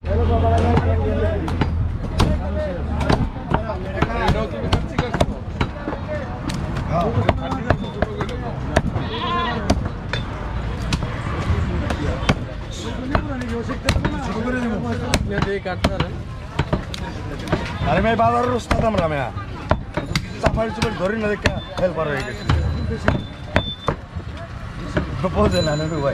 अरे मैं बाजार रोस्ता था मरा मैं सफारी चुपर धोरी ना देखा हेल्प कर रही है प्रपोज है ना ने भाई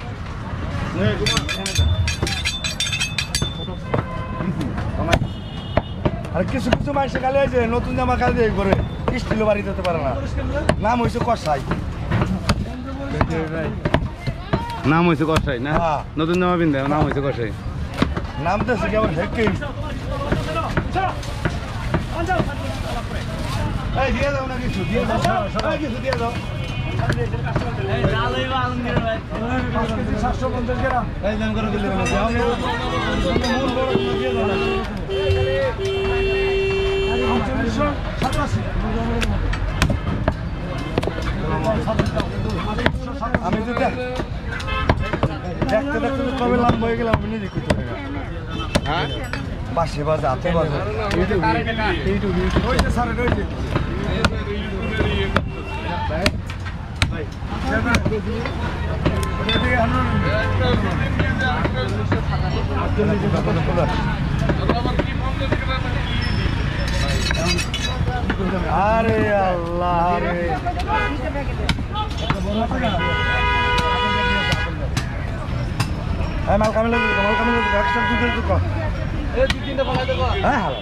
अरे किसी किसी मार से काले जे नतुन জামা কাল দিয়ে করে স্টিল বাড়ি দিতে পারে না নাম হইছে কসাই নাম হইছে কসাই না নতুন জামা পিনতে নাম হইছে কসাই নাম তো সে কেবল হেকেই এই দিয়ে দাও না কিছু দিয়ে দাও সবাই কিছু দিয়ে দাও এই জালই আলমগীর ভাই 750 গ্রাম এই দাম করে দিলে না যাও মূল বড় দিয়ে দাও আমি তো দেখতে দেখতে কবে লাভ হয়ে গেলাম আমি নিজে করতে পারি না হ্যাঁ পাশে বাজে হাতে বাজে আরে আল্লাহ রে হ্যাঁ মাল কামিলে একশো দুধের দোকান এই দুই তিনটা বানাই দেবো হ্যাঁ হালা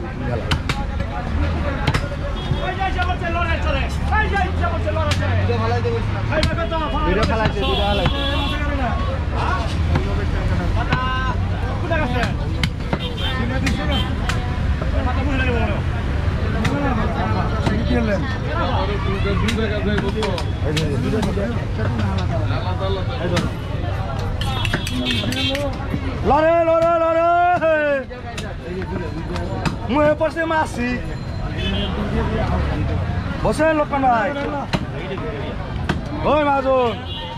লড়ে লড়ে লড়ে মুহে পড়ছে মাসি বসে লোকমান ভাই ওই মাজুন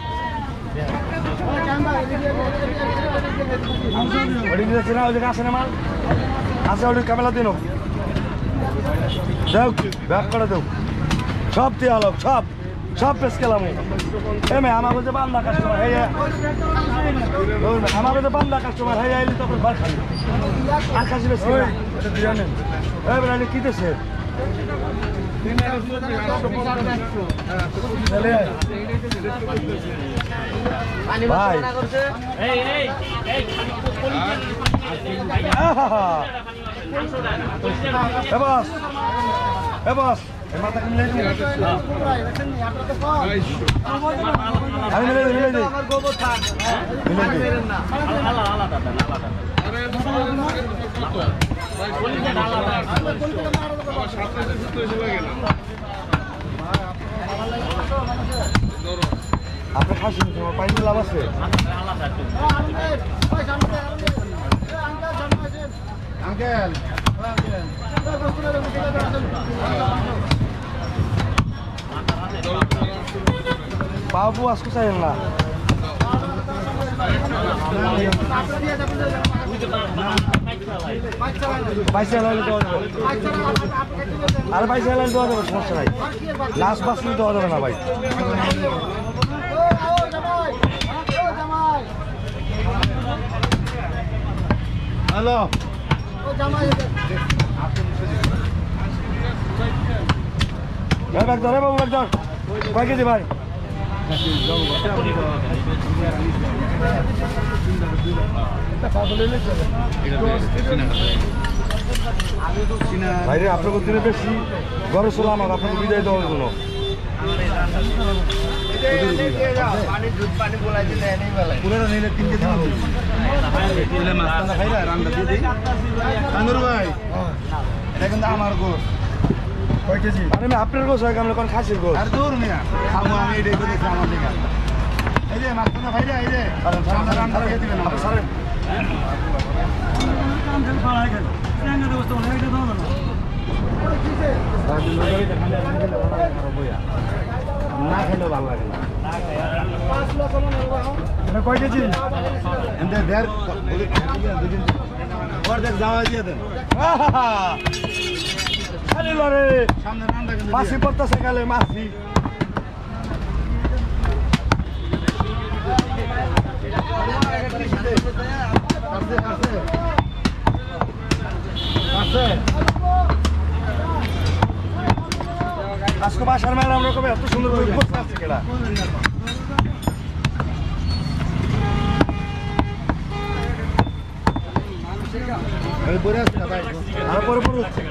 আসে না মাল আসে ওই কামেলা দিন দেও ব্যাক করে দেও সব দিয়ে আলো সব সব পেশ গেলাম এমে আমার কাছে বান্দা কাস্টমার হ্যাঁ আমার কাছে বান্দা কাস্টমার হ্যাঁ এলি তখন বার খালি আর কাছে বেশ এই বেড়ালে কি দেশে ভাই বস এ বস মাথা মিলে দিই আমি মিলে দিই আমার গোবর থাক মিলে দিই না আলাদা আলাদা আলাদা আরে ভাই কলিজা আলাদা কলিজা আলাদা আমার সাথে যুক্ত হয়ে গেল আপনি খাসি তোমার পাইতে লাভ আছে আলাদা আঙ্কেল বাবু আজকে চাইলেন না পয়সা লাগলে দেওয়া যাবে আর পয়সা লাগলে দেওয়া যাবে সমস্যা নাই লাস্ট বাসলে দেওয়া যাবে না ভাই হ্যালো ধরে বাবু একদম কয় কেজি ভাই ভাইরে আপনাকে দিনে বেশি ঘরে ছিল আমার আপনাকে বিদায় দেওয়ার জন্য পুরোটা নিলে 3 কেজি ভাই এটা কিন্তু আমার গোস কয় কেজি আরে আমি আপনার গোস হয় আমরা কোন খাসির গোস আর দূর মিয়া খাবো আমি এটাই করেছি আমার দিকে এই যে মাছটা ভাইরা এই যে আমরা রান্না করে দিবেন না স্যার কাম খেল পাড়া গেল স্যাঙ্গা দোস্ত অনেক এটা দাও না না খেলেও ভালো লাগে না এটা কয় কেজি যাওয়া দিয়ে দেন খালি লরে সামনে রান্না কিন্তু মাছি পড়তেছে কালে মাছি আজকে বাসার মেলা আমরা কবে এত সুন্দর করে করতে আসছি কেডা পরে আসছি না ভাই আর পরে পরে হচ্ছে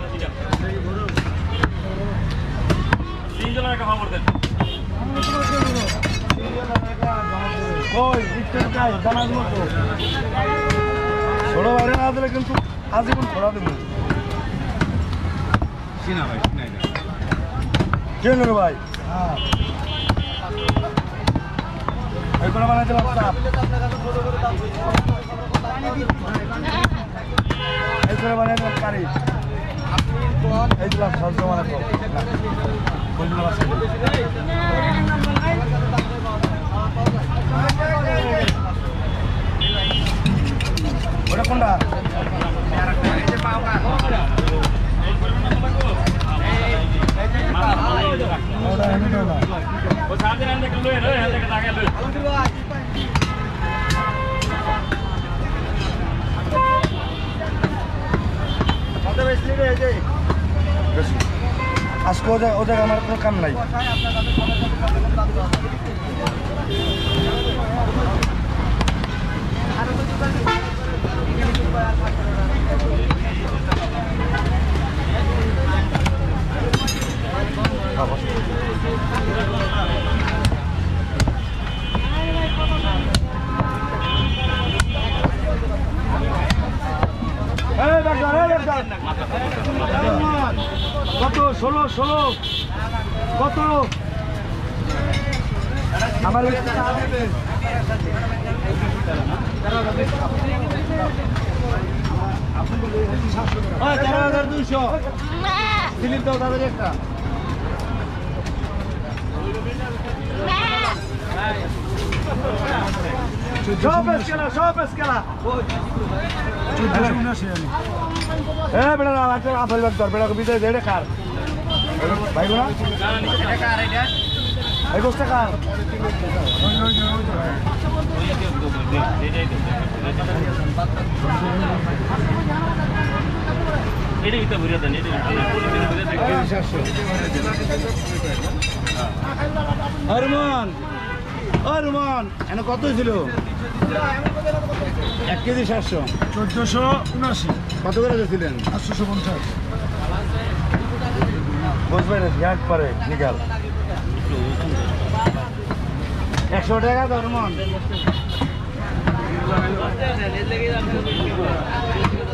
ওই ইস্টের গায়ে দানা দিল তো ছোট বাইরে না দিলে কিন্তু আজীবন ছড়া দেবো চিনা ভাই চিনাই না কেন রে ভাই এই করে বানাই দিলাম চাপ এই করে বানাই দিলাম কারি এই দিলাম সহ্য মানে তো বললাম আছে ওটা কোনটা ওটা এমনি না আজকে ওদের আমার কোনো কাম নাই কত 16 কত আমার স্লিপ দাও তাদের একটা সব খেলা বেড়া আপেল ব্যাগ ধর বেড়া বিদায় দেড়ে কার ভাই গোনা এই গোষ্ঠটা কার রুমান রুমান এনে কত ছিল 1 কেজি 700 1479 কত করে দিয়েছিলেন 850 বুঝবেন এক পরে নিকাল 100 টাকা তো রুমান